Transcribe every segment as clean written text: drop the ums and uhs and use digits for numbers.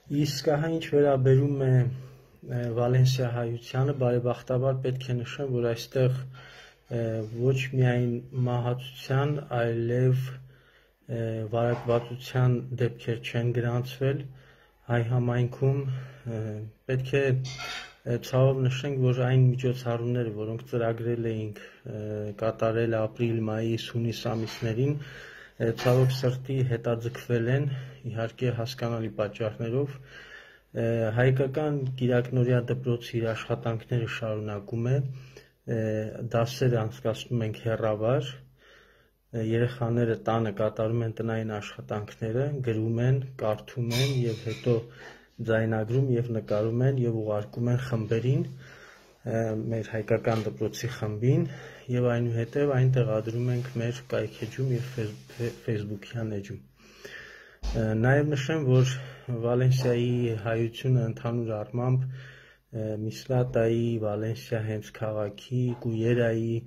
Իսկ ահա ինչ վերաբերում է Վալենսիա հայությանը, բարեբախտաբար պետք է նշեմ, որ այստեղ ոչ միայն մահացության, այլև վարակվածության դեպքեր չեն գրանցվել հայ համայնքում, պետք է ցավով նշենք, որ այն միջոցառումները, որոնք ծրագրել էինք կատարել ապրիլ, մայիս, հունիս ամիսներին, ցավոք սրտի հետաձգվել են, իհարկե հասկանալի պատճառներով, հայկական Կիրակնորիա դպրոցի իր աշխատանքները շարունակում է, դասերը անցկացնում ենք հեռավար, երեխաները տանը կատարում են տնային աշխատանքները, գրում են, կարդում են և հետո ձայնագրում և նկարում են և ուղարկում են խմբերին, մեր հայկական դպրոցի խմբին և այնուհետև այն տեղադրում ենք մեր կայքէջում և ֆեյսբուքյան էջում։ Նաև նշեմ, որ Վալենսիայի հայությունը ընդհանուր առմամբ Միսրատայի, Վալենսիա հենց քաղաքի, Կույերայի,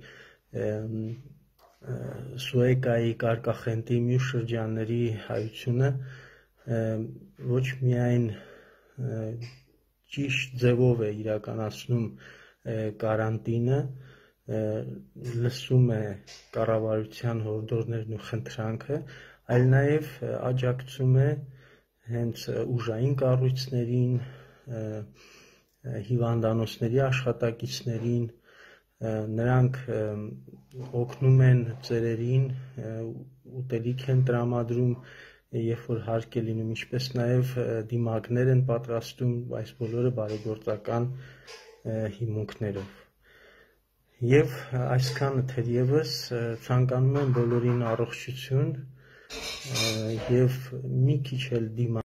Սուեկայի, Կարկախենտի, մյուս շրջանների հայությունը ոչ միայն ճիշտ ձևով է իրականացնում կարանտինը, լսում է կառավարության հորդորներն ու խնդրանքը, այլ նաև աջակցում է հենց ուժային կառույցներին, հիվանդանոցների աշխատակիցներին, նրանք օգնում են ծերերին, ուտելիք են տրամադրում, երբ որ հարկ է լինում, ինչպես նաև դիմակներ են պատրաստում, այս բոլորը բարեգործական հիմունքներով։ Եվ այսքանը թերևս ցանկանում եմ բոլորին առողջություն և մի քիչ էլ դիմակ